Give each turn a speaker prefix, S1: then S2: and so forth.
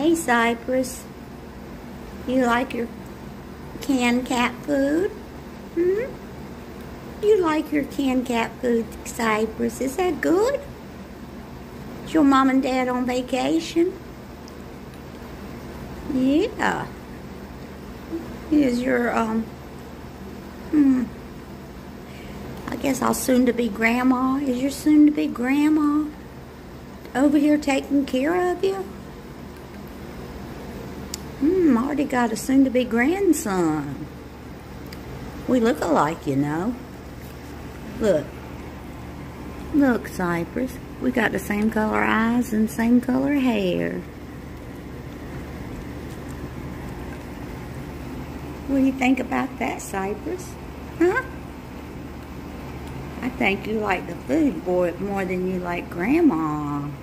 S1: Hey Cypress, you like your canned cat food? You like your canned cat food, Cypress? Is that good? Is your mom and dad on vacation? Yeah. Is your, I guess I'll soon-to-be grandma. Is your soon-to-be grandma over here taking care of you? Already got a soon-to-be grandson. We look alike, you know. Look. Look, Cypress. We got the same color eyes and same color hair. What do you think about that, Cypress? Huh? I think you like the food more than you like Grandma.